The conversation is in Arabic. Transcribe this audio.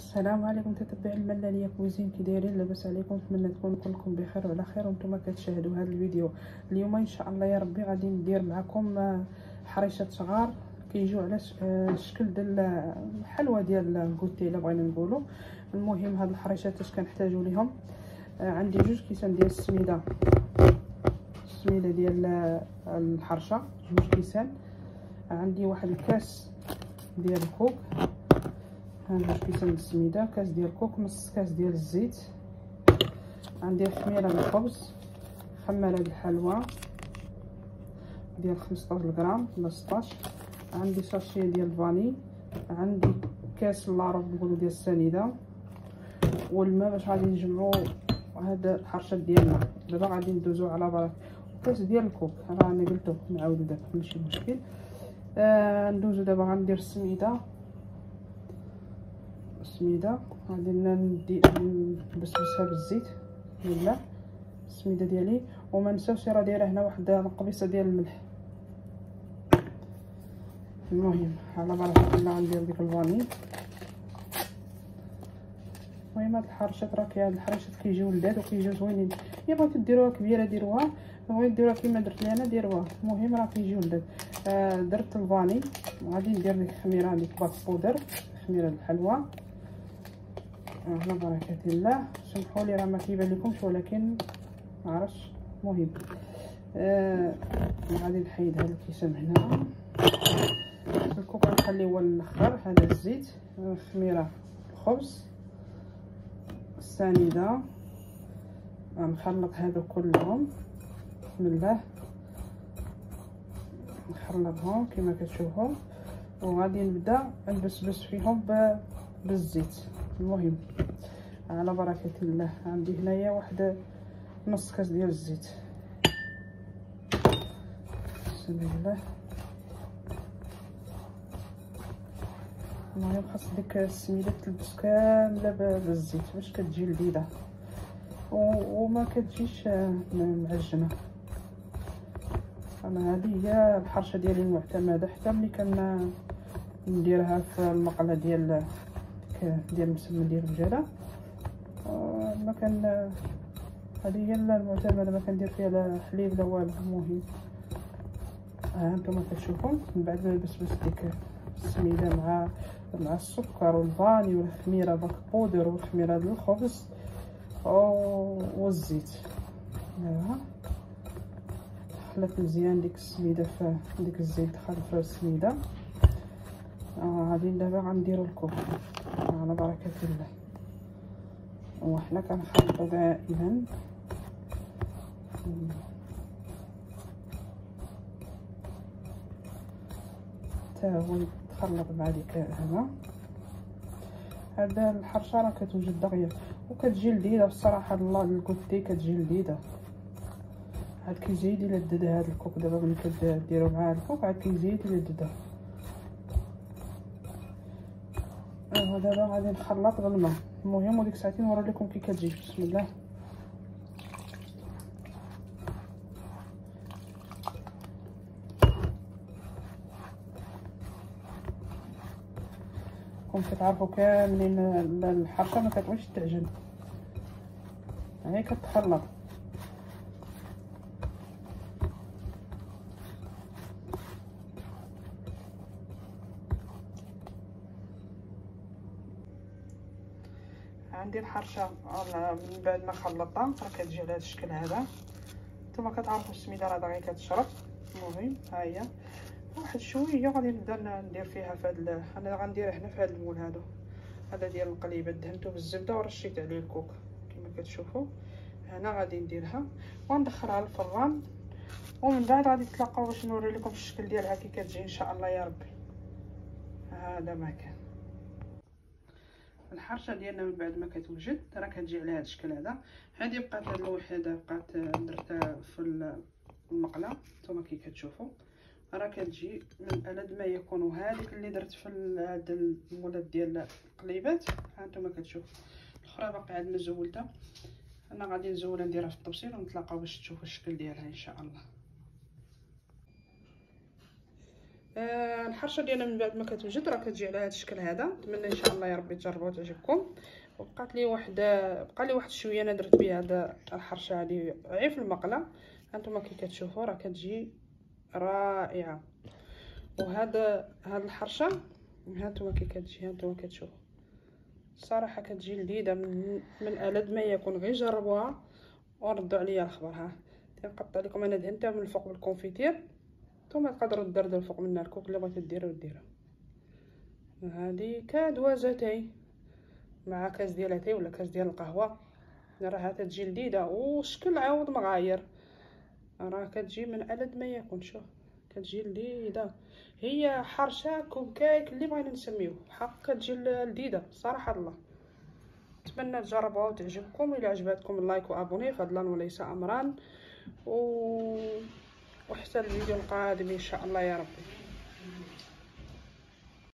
السلام عليكم متتبعي الملاليه كوزين، كي دايرين؟ لاباس عليكم؟ نتمنى تكونوا كلكم بخير وعلى خير وانتم كتشاهدوا هذا الفيديو. اليوم ان شاء الله يا ربي غادي ندير معكم حريشات صغار كيجيو على الشكل ديال الحلوى ديال الكوتي الا بغينا نقولوا. المهم هاد الحريشات اش كنحتاجوا ليهم؟ عندي 2 كيسان ديال السميده ديال الحرشه، 2 كيسان. عندي واحد الكاس ديال الكوك، هذا كيسان السميده، كاس ديال الكوك، نص كاس ديال الزيت. عندي خميره الخبز، خماره الحلوى ديال 15 غرام ولا 16. عندي ساشي ديال الفاني، عندي كاس لاروب نقولوا ديال السنيده، والماء باش غادي نجمعوا هاد الحرشات ديالنا. دابا غادي ندوزو على بركه. كاس ديال الكوك راه انا قلتو نعاودو دابا ماشي مشكل. ندوزو دابا غندير السميده غادي ندي نبسبسها بالزيت ولا السميده ديالي. وما نساوش راه دايره هنا واحد القبيصه ديال الملح. المهم على بركه الله غندير ديك الفاني. المهم هاد الحرشات راه هاد الحرشات كيجيو لذاذ وكيجيو زوينين. الا بغيتو ديروها كبيره ديروها، بغيتو ديروها كيما درت لي انا ديروها، المهم راه كيجيو لذاذ. درت الفاني وغادي ندير ديك الخميره، ديك باك بودر، خميره الحلوى على بركه الله. سمحوا لي راه ما كيبان لكمش ولكن ما عرفتش. المهم غادي نحيد هذا الكيسان هنا. الكوك غنخليه هو الاخر. هذا الزيت، الخميره، الخبز، السنيده. غنخلط هادو كلهم بسم الله، نخلطهم كما كتشوفوا وغادي نبدا نبسبس فيهم بالزيت. المهم على بركه الله. عندي هنايا واحد نص كاس ديال الزيت. بسم الله. المهم خاص ديك السميده تلبس كامله بالزيت باش كتجي لذيذه وما كتجيش معجنه. انا هذه هي الحرشه ديالي المعتمده، حتى ملي نديرها في المقله ديال المسمن ديال الرجاله. ما كان هذه هي المعتمده، ما كندير فيها لا حليب لا والو. المهم ها انتم كتشوفوا من بعد ما نبسبس ديك السميده مع السكر والفاني والخميره باك بودر والخميره ديال الخبز والزيت. ها خلط مزيان ديك السميده في ديك الزيت، دخل في السميده. غادي دابا غنديروا الكوك على بركه الله. وحنا كنخلطوا دائما حتى هو يتخلط مع ديك هذا الحرشه راه كتوجد دغيا وكتجي لذيذه بصراحه. الله الكوتي كتجي لذيذه. عاد كيزيد يلذذ هذا الكوك. دابا ملي كديروا مع الكوك عاد كيزيد يلذذ. دابا غادي نخلط بالماء. المهم وديك ساعتين نوري لكم كي كتجي. بسم الله. كون كتعرفوا كاملين الحرشه ما كتبغيش تعجن، يعني كتخلط. عندي الحرشه من بعد ما خلطتها راه كتجي على هذا الشكل هذا. نتوما كتعرفوا السميده راه دغيا كتشرب. المهم ها هي واحد شويه غادي نبدا ندير فيها في هذا. انا غندير هنا في هذا المول هذا ديال القليبه، دهنته بالزبده ورشيت عليه الكوك كما كتشوفوا. هنا غادي نديرها وندخلها للفران، ومن بعد غادي تلاقاو باش نوري لكم الشكل ديالها كي كتجي ان شاء الله يا ربي. هذا ما كان الحرشه ديالنا من بعد ما كتوجد راه كتجي على هذا الشكل هذا. هذه بقات هذه الوحده بقات درتها في المقله. نتوما كي كتشوفوا راه كتجي من ألذ ما يكون. وهذيك اللي درت في هذا المولات ديال القليبات ها نتوما كتشوفوا. الاخرى باقي عاد ما زولتها. انا غادي نزولها نديرها في الطبسيل ونتلاقاو باش تشوفوا الشكل ديالها ان شاء الله. الحرشه ديالنا من بعد ما كتوجد راه كتجي على هذا الشكل هذا. نتمنى ان شاء الله يا ربي تجربوها وتعجبكم. وبقات لي واحد شويه انا درت بها هذا الحرشه هذه غير في المقله. هانتوما كي كتشوفوا راه كتجي رائعه. وهذا الحرشه هانتوما كي كتجي، هانتوما كتشوفوا الصراحه كتجي لذيذه من ألذ ما يكون. غير جربوها وردوا عليا الخبر. ها تنقطع لكم انا دهنتها من الفوق بالكونفيتير، نتوما تقدروا دردروا الفوق منها الكوك اللي بغيتو ديروها. هذه كدوازتي مع كاس ديال اتاي ولا كاس ديال القهوه، راها تجي لذيذه وشكل عاود مغاير. راه كتجي من ألذ ما يكون. شوف كتجي لذيذه، هي حرشه كوب كيك اللي بغينا نسميوه، حق كتجي لذيذه صراحه الله. نتمنى تجربوها وتعجبكم. الى عجبتكم اللايك وابوني فضلا وليس امرا، وحتى الفيديو القادم ان شاء الله يا ربي.